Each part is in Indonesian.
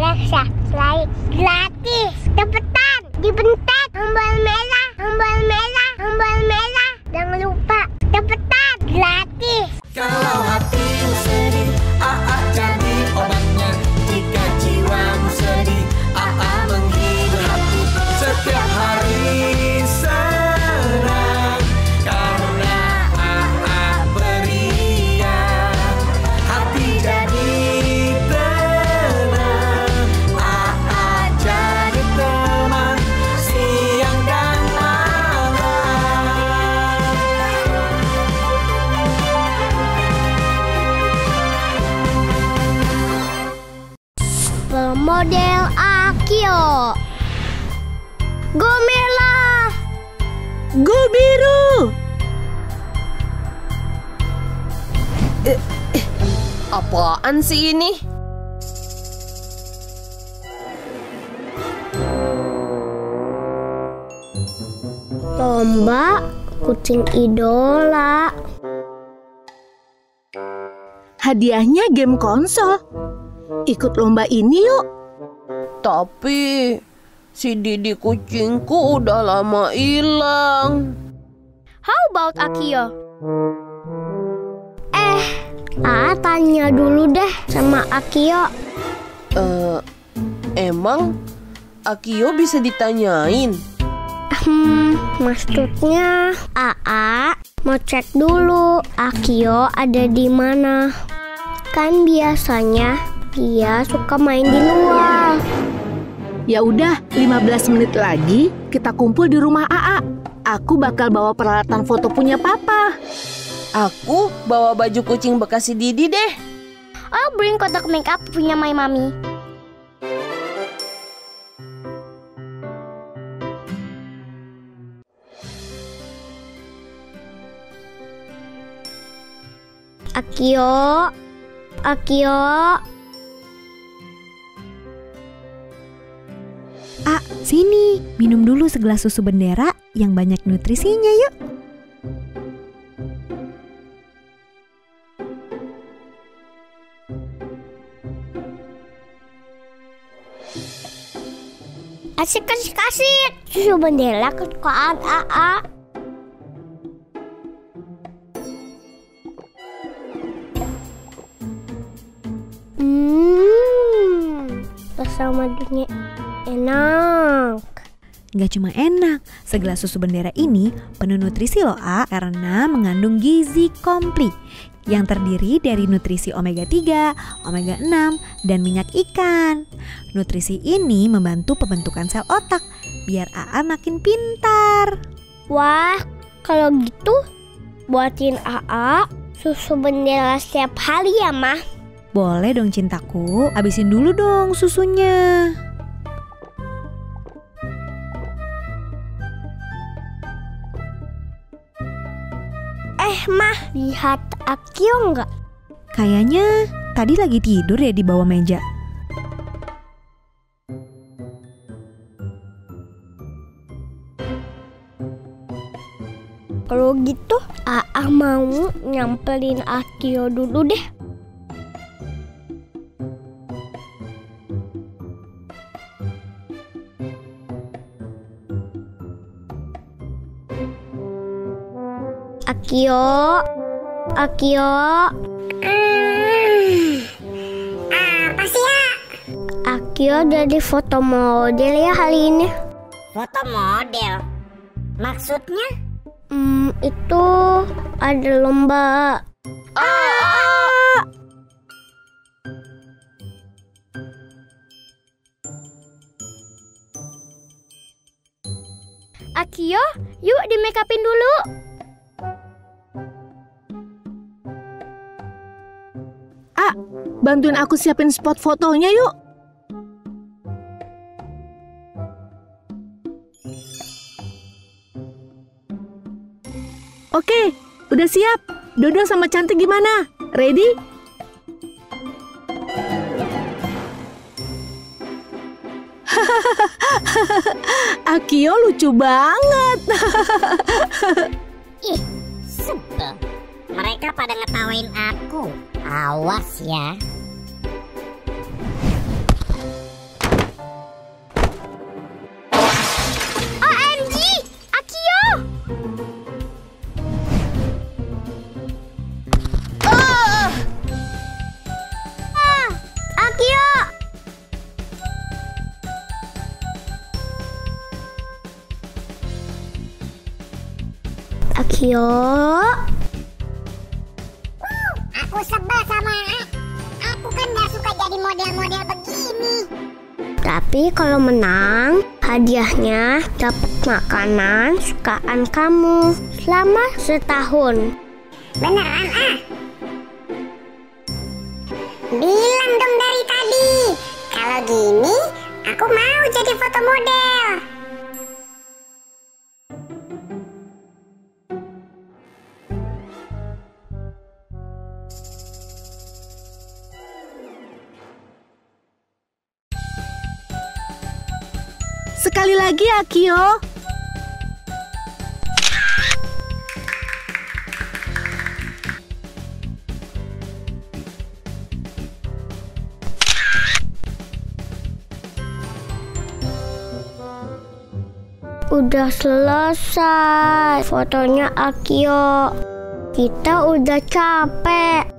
subscribe gratis. Cepetan, dibentak tombol merah, tombol merah, tombol merah. Jangan lupa, cepetan, gratis. Kalau hatimu sedih, jadi obatnya. Jika jiwamu sedih, menghibur hati. Setiap hari senang karena beria. Hati jadi tenang, jadi teman siang dan malam. Pemodel Akio. Go merah, Go biru. Apaan sih ini? lomba kucing idola. Hadiahnya game konsol. Ikut lomba ini yuk. Tapi si Didi kucingku udah lama hilang. How about Akio? Tanya dulu deh sama Akio. Emang Akio bisa ditanyain? Maksudnya mau cek dulu Akio ada di mana. Kan biasanya dia suka main di luar. Ya udah, 15 menit lagi kita kumpul di rumah AA. Aku bakal bawa peralatan foto punya papa. Aku bawa baju kucing bekas si Didi deh. I'll bring kotak makeup punya my mommy. Akio. Sini, minum dulu segelas susu bendera yang banyak nutrisinya yuk. Asik. Susu bendera kesukaan AA. Rasa madunya enak. Gak cuma enak, segelas susu bendera ini penuh nutrisi loh karena mengandung gizi komplit yang terdiri dari nutrisi omega 3, omega 6, dan minyak ikan. Nutrisi ini membantu pembentukan sel otak biar AA makin pintar. Wah, kalau gitu buatin AA susu bendera setiap hari ya, Mah. Boleh dong cintaku, habisin dulu dong susunya. Mah, lihat Akio nggak? Kayaknya tadi lagi tidur ya di bawah meja. Kalau gitu, AA mau nyamperin Akio dulu deh. Akio. Apa sih ya? Akio jadi foto model ya hari ini. Foto model? Maksudnya? Itu ada lomba. Akio, yuk di make upin dulu. Bantuin aku siapin spot fotonya yuk. Oke, udah siap. Dodo sama Cantik gimana? Ready? Akio lucu banget. Ih, sebel. Mereka pada ngetawain aku. Awas ya. Akio. Aku sebel sama A. Aku kan gak suka jadi model-model begini. Tapi kalau menang, hadiahnya dapat makanan kesukaan kamu selama setahun. Beneran A? Bilang dong dari tadi. Kalau gini, aku mau jadi foto model. Sekali lagi Akio. Udah selesai fotonya Akio. Kita udah capek.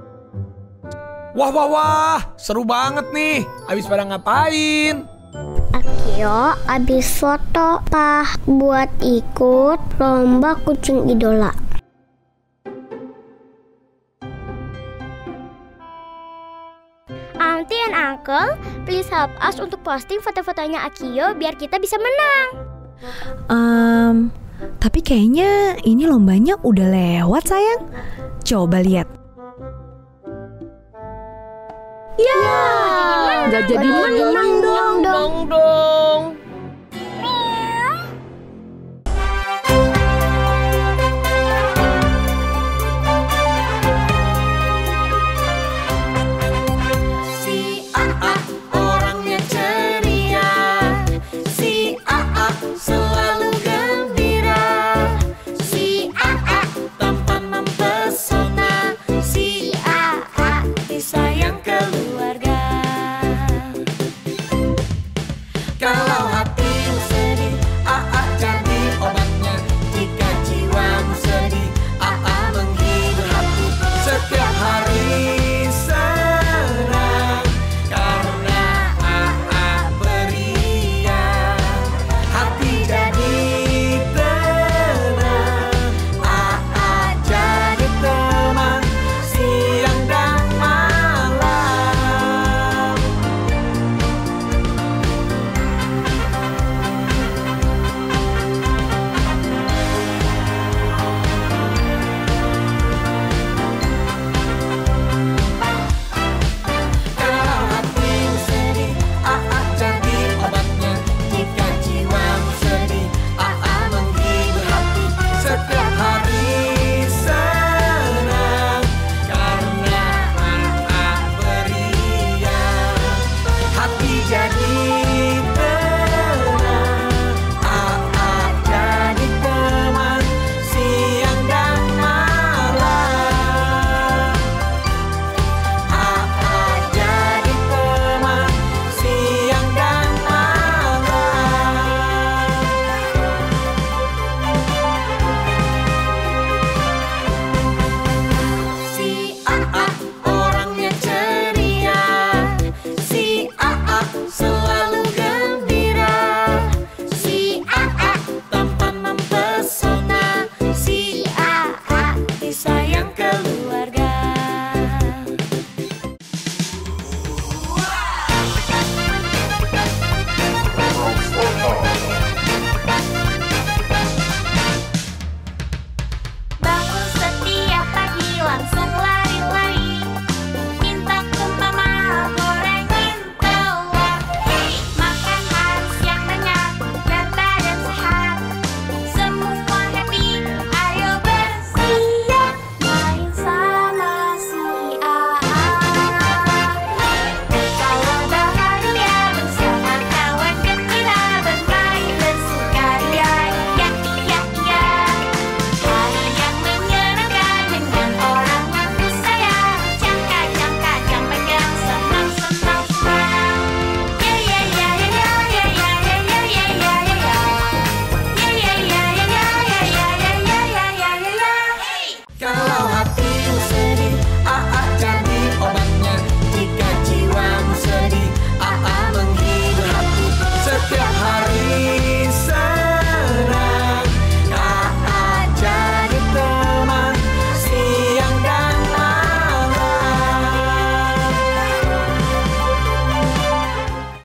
Wah, seru banget nih. Habis pada ngapain? Akio abis foto buat ikut lomba kucing idola. Auntie and Uncle, please help us untuk posting foto-fotonya Akio biar kita bisa menang. Tapi kayaknya ini lombanya udah lewat sayang. Coba lihat. Nggak jadi menang dong. Dong.